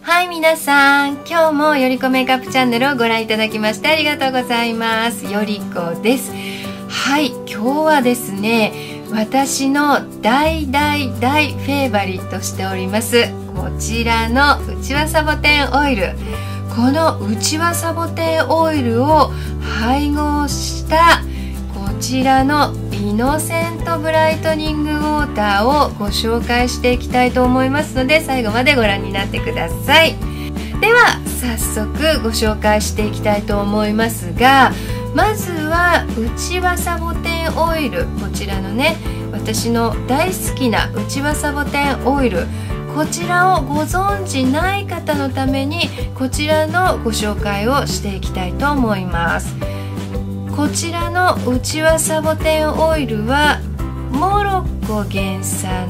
はい、皆さん、今日もよりこメイクアップチャンネルをご覧いただきましてありがとうございます。よりこです。はい、今日はですね、私の大フェーバリットしておりますこちらのうちわサボテンオイル。このうちわサボテンオイルを配合したこちらのイノセントブライトニングウォーターをご紹介していきたいと思いますので、最後までご覧になってください。では早速ご紹介していきたいと思いますが、まずはうちわサボテンオイル、こちらのね、私の大好きなうちわサボテンオイル、こちらをご存知ない方のためにこちらのご紹介をしていきたいと思います。こちらのうちわサボテンオイルはモロッコ原産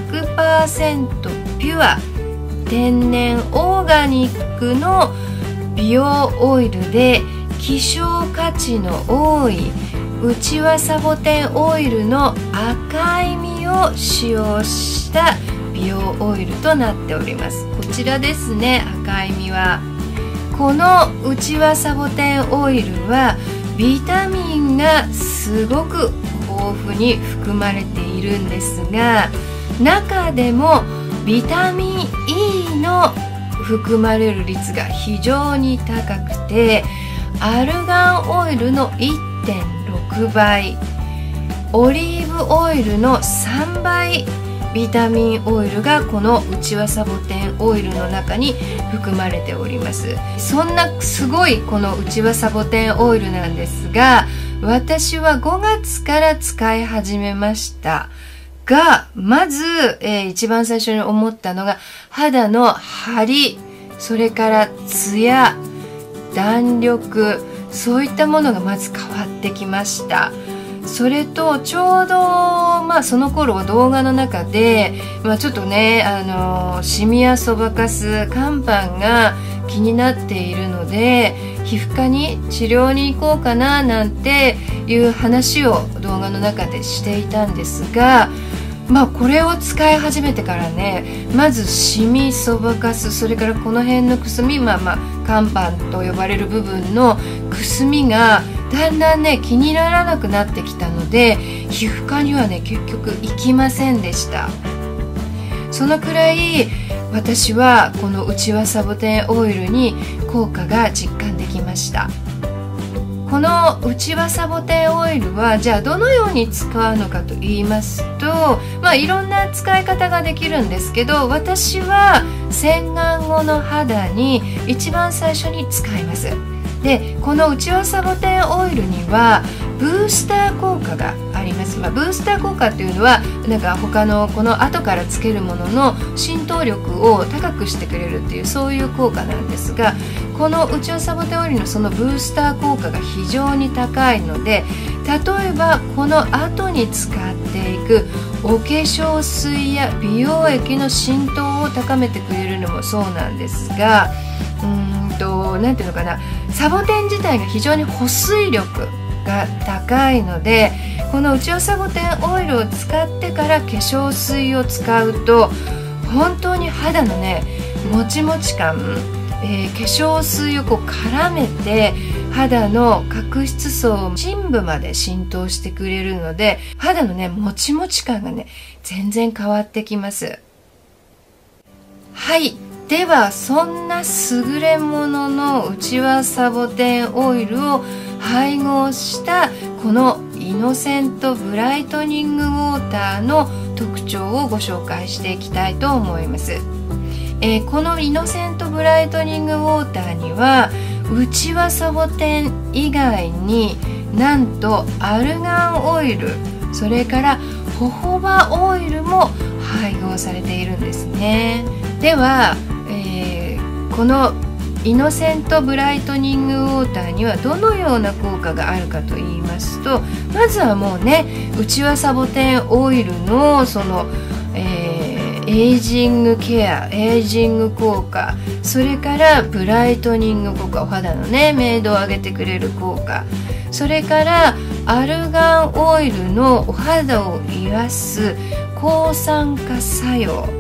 100% ピュア天然オーガニックの美容オイルで、希少価値の多いうちわサボテンオイルの赤い実を使用した美容オイルとなっております。こちらですね、赤い実は。このうちわサボテンオイルはビタミンがすごく豊富に含まれているんですが、中でもビタミン E の含まれる率が非常に高くて、アルガンオイルの 1.6 倍、オリーブオイルの3倍ビタミンオイルがこのうちわサボテンオイルの中に含まれております。そんなすごいこのうちわサボテンオイルなんですが、私は5月から使い始めましたが、まず、一番最初に思ったのが肌の張り、それからツヤ、弾力、そういったものがまず変わってきました。それとちょうど、その頃動画の中で、ちょっとね、シミやそばかす、肝斑が気になっているので皮膚科に治療に行こうかななんていう話を動画の中でしていたんですが、これを使い始めてからね、まずシミ、そばかす、それからこの辺のくすみ、肝斑と呼ばれる部分のくすみがだんだんね気にならなくなってきたので、皮膚科にはね結局行きませんでした。そのくらい私はこのうちわサボテンオイルに効果が実感できました。このうちわサボテンオイルはじゃあどのように使うのかと言いますと、いろんな使い方ができるんですけど、私は洗顔後の肌に一番最初に使います。でこのうちわサボテンオイルにはブースター効果があります。ブースター効果っていうのはなんか他のこの後からつけるものの浸透力を高くしてくれるっていう、そういう効果なんですが、このうちわサボテンオイルのそのブースター効果が非常に高いので、例えばこの後に使っていくお化粧水や美容液の浸透を高めてくれるのもそうなんですが、なんていうのかな、サボテン自体が非常に保水力が高いので、このうちわサボテンオイルを使ってから化粧水を使うと本当に肌のねもちもち感、化粧水を絡めて肌の角質層深部まで浸透してくれるので、肌のねもちもち感がね全然変わってきます。はい、ではそんな優れもののうちわサボテンオイルを配合したこのイノセントブライトニングウォーターの特徴をご紹介していきたいと思います。このイノセントブライトニングウォーターにはうちわサボテン以外になんとアルガンオイル、それからホホバオイルも配合されているんですね。では、このイノセントブライトニングウォーターにはどのような効果があるかと言いますと、まずはもうねうちわサボテンオイルのその、エイジングケア、エイジング効果、それからブライトニング効果、お肌のね明度を上げてくれる効果、それからアルガンオイルのお肌を癒す抗酸化作用、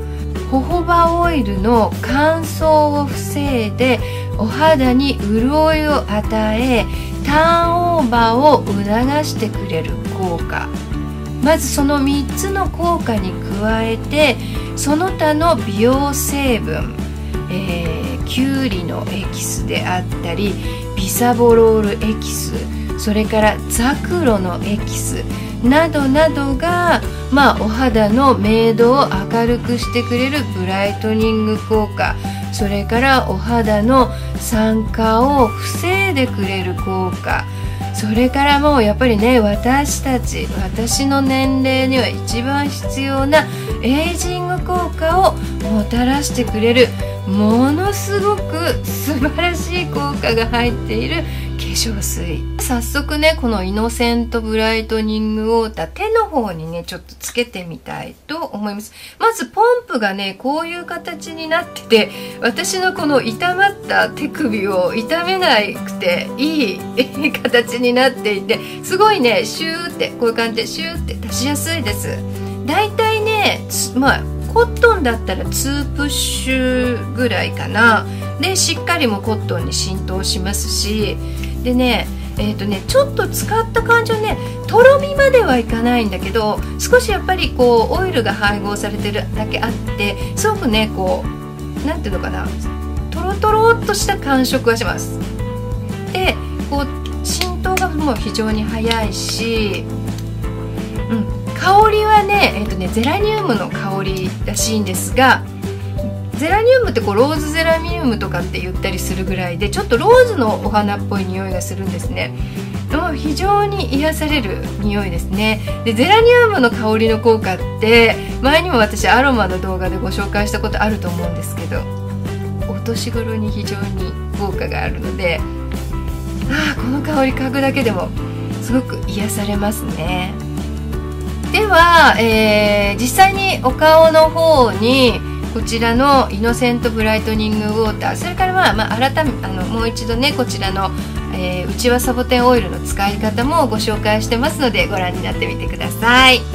ホホバオイルの乾燥を防いでお肌に潤いを与え、ターンオーバーを促してくれる効果。まずその3つの効果に加えて、その他の美容成分、キュウリのエキスであったりビサボロールエキス、それからザクロのエキスなどなどが、お肌の明度を明るくしてくれるブライトニング効果、それからお肌の酸化を防いでくれる効果、それからもうやっぱりね、私の年齢には一番必要なエイジング効果をもたらしてくれる、ものすごく素晴らしい効果が入っている化粧水。早速ね、このイノセントブライトニングウォーター、手の方にねちょっとつけてみたいと思います。まずポンプがねこういう形になってて、私のこの痛まった手首を痛めなくていい形になっていて、すごいねシューってこういう感じでシューって出しやすいです。だいたいねコットンだったら2プッシュぐらいかな。でしっかりもコットンに浸透しますし、でねちょっと使った感じはね、とろみまではいかないんだけど、少しやっぱりこうオイルが配合されてるだけあって、すごくねこうなんていうのかな、とろとろっとした感触がします。でこう浸透がもう非常に早いし、香りはねゼラニウムの香りらしいんですが、ゼラニウムってこうローズゼラニウムとかって言ったりするぐらいで、ちょっとローズのお花っぽい匂いがするんですね。非常に癒される匂いですね。でゼラニウムの香りの効果って前にも私アロマの動画でご紹介したことあると思うんですけど、お年頃に非常に効果があるので、この香り嗅ぐだけでもすごく癒されますね。では、実際にお顔の方にこちらのイノセントブライトニングウォーター、それから改めもう一度ねこちらの、うちわサボテンオイルの使い方もご紹介してますので、ご覧になってみてください。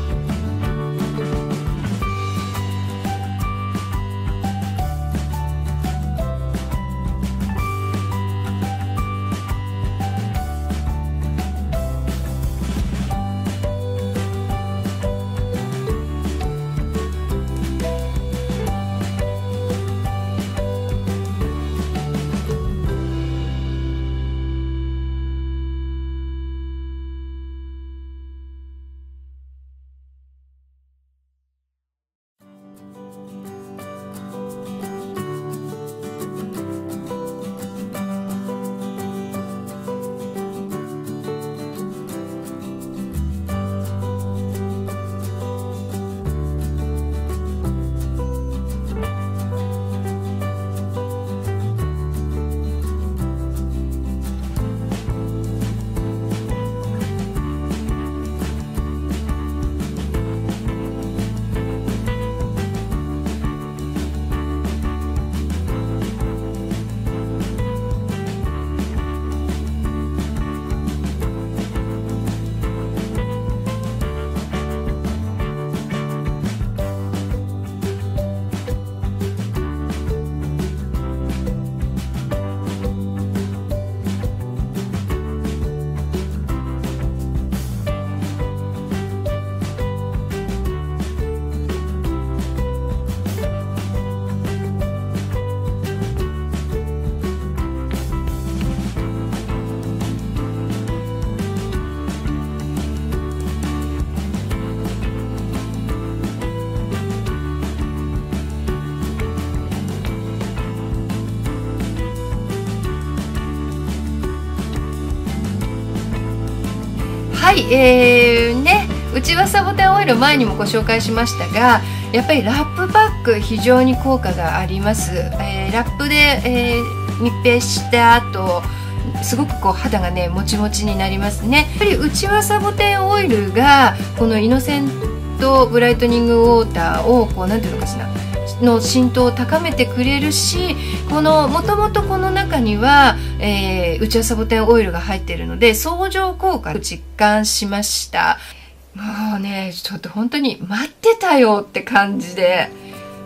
うちわサボテンオイル前にもご紹介しましたが、やっぱりラップパック非常に効果があります。ラップで、密閉した後すごくこう肌がねもちもちになりますね。やっぱりうちわサボテンオイルがこのイノセントブライトニングウォーターをこうなんていうのかしらの浸透を高めてくれるし、もともとこの中には、うちわサボテンオイルが入っているので相乗効果を実感しました。もうねちょっと本当に待ってたよって感じで、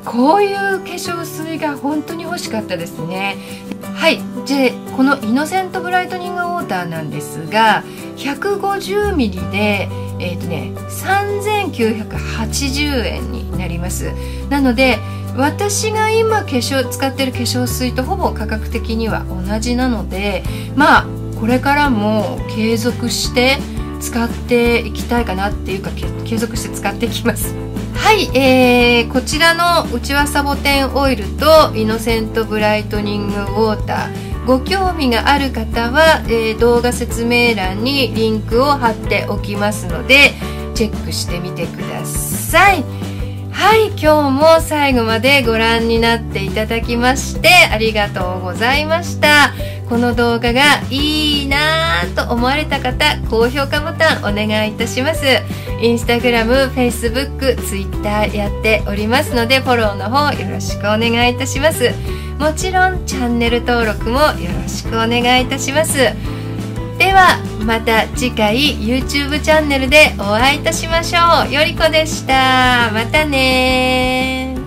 こういう化粧水が本当に欲しかったですね。はい、でこのイノセントブライトニングウォーターなんですが 150ml で3980円になります。なので私が今使ってる化粧水とほぼ価格的には同じなので、まあこれからも継続して使っていきたいかなっていうか、継続して使っていきます。はい、こちらのうちわサボテンオイルとイノセントブライトニングウォーター、ご興味がある方は、動画説明欄にリンクを貼っておきますのでチェックしてみてください。はい、今日も最後までご覧になっていただきましてありがとうございました。この動画がいいなぁと思われた方、高評価ボタンお願いいたします。インスタグラム、フェイスブック、ツイッターやっておりますのでフォローの方よろしくお願いいたします。もちろんチャンネル登録もよろしくお願いいたします。ではまた次回 YouTube チャンネルでお会いいたしましょう。よりこでした。またね。